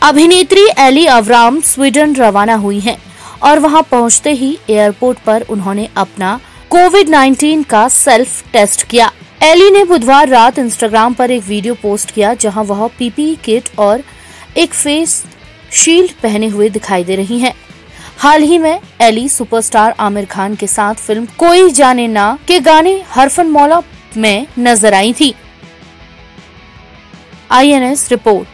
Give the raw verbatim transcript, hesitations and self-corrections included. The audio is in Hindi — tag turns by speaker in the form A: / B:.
A: अभिनेत्री एली अवराम स्वीडन रवाना हुई हैं और वहां पहुंचते ही एयरपोर्ट पर उन्होंने अपना कोविड नाइनटीन का सेल्फ टेस्ट किया। एली ने बुधवार रात इंस्टाग्राम पर एक वीडियो पोस्ट किया जहां वह पीपीई किट और एक फेस शील्ड पहने हुए दिखाई दे रही हैं। हाल ही में एली सुपरस्टार आमिर खान के साथ फिल्म कोई जाने ना के गाने हरफन मौला में नजर आई थी। I N S report.